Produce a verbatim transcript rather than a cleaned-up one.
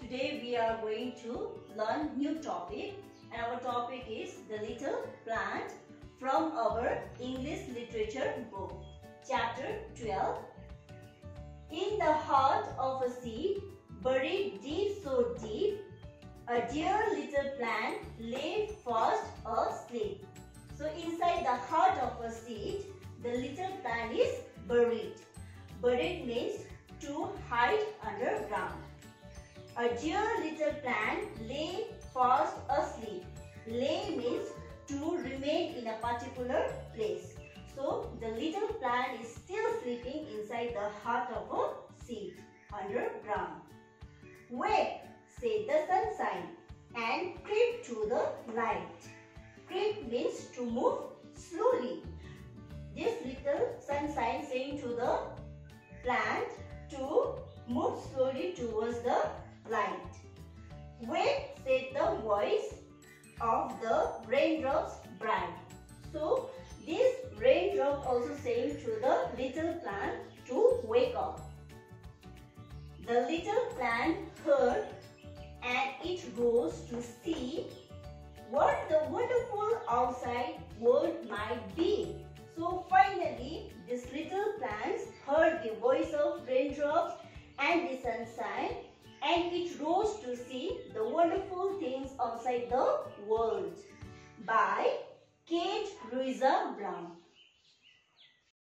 Today we are going to learn new topic, and our topic is The Little Plant from our English literature book, chapter twelve. In the heart of a seed, buried deep so deep, a dear little plant lay fast asleep. So inside the heart of a seed, the little plant is buried. Buried means to hide underground. A dear little plant lay fast asleep. Lay means to remain in a particular place. So the little plant is still sleeping inside the heart of a seed underground. Wake, said the sunshine, and creep to the light. Creep means to move slowly. This little sunshine saying to the plant to move slowly towards the light. Wait, said the voice of the raindrops bright. So this raindrop also saying to the little plant to wake up. The little plant heard and it rose to see what the wonderful outside world might be. So finally this little plant heard the voice of raindrops and the sunshine, and it rose to see the wonderful things outside the world. By Kate Louisa Brown.